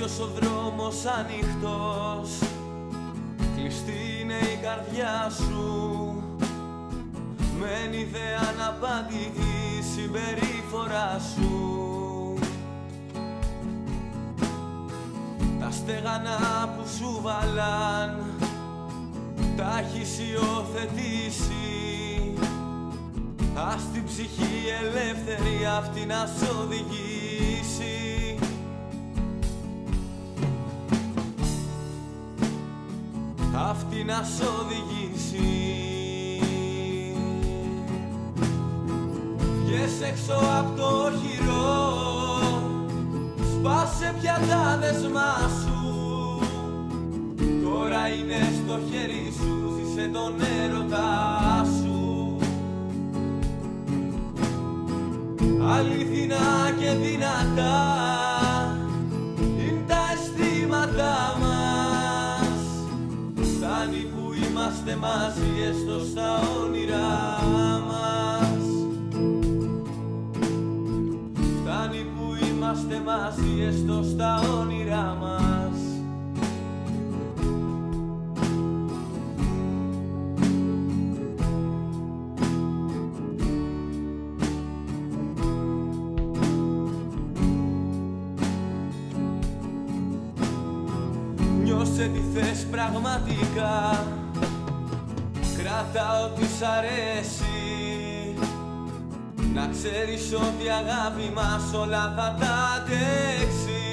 Άδειος ο δρόμος ανοιχτός, κλειστή είναι η καρδιά σου, μένει δε αναπάντητη η συμπεριφορά σου. Τα στέγανα που σου βάλαν τα έχεις υιοθετήσει, ας την ψυχή ελεύθερη αυτή να σ' οδηγήσει. Αυτή να σ' οδηγήσει. Βγες έξω απ' το οχυρό, σπάσε πια τα δεσμά σου, τώρα είναι στο χέρι σου, ζήσε τον έρωτά σου. Αληθινά και δυνατά είναι τα αισθήματά μας, φτάνει που είμαστε μαζί έστω στα όνειρά μας. Φτάνει που είμαστε μαζί έστω στα όνειρά μας. Νιώσε τι θες πραγματικά, κράτα ό,τι σ' αρέσει, να ξέρεις ότι η αγάπη μας όλα θα τα αντέξει.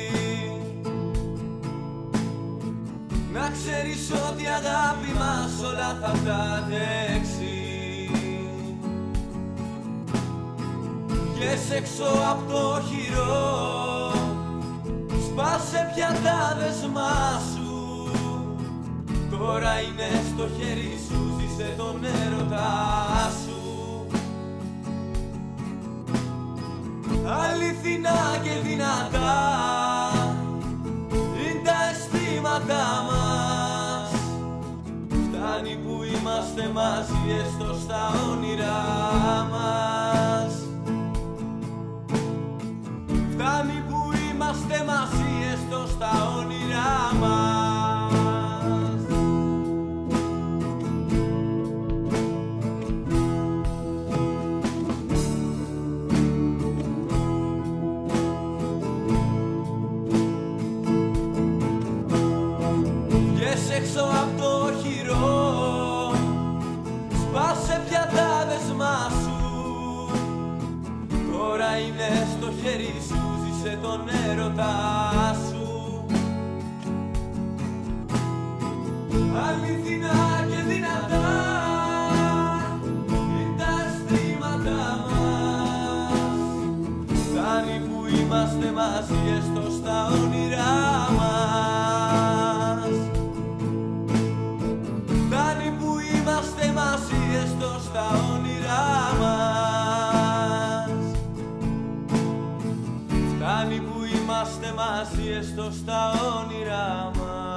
Να ξέρεις ότι η αγάπη μας όλα θα τα αντέξει. Βγες έξω απ' το οχυρό, σπάσε πια τα δεσμά σου, τώρα είναι στο χέρι σου, ζήσε τον έρωτά σου. Αληθινά και δυνατά είναι τα αισθήματά μας, φτάνει που είμαστε μαζί έστω στα όνειρά μας. Φτάνει που είμαστε μαζί έστω στα όνειρά μας. Βγες έξω απ' το οχυρό, σπάσε πια τα δεσμά σου, τώρα είναι στο χέρι σου, ζήσε τον έρωτά σου. Αληθινά και δυνατά είναι τα αισθήματά μας, φτάνει που είμαστε μαζί έστω στα όνειρά μας. Φτάνει που είμαστε μαζί έστω στα όνειρά μας. Φτάνει που είμαστε μαζί έστω στα όνειρά μας.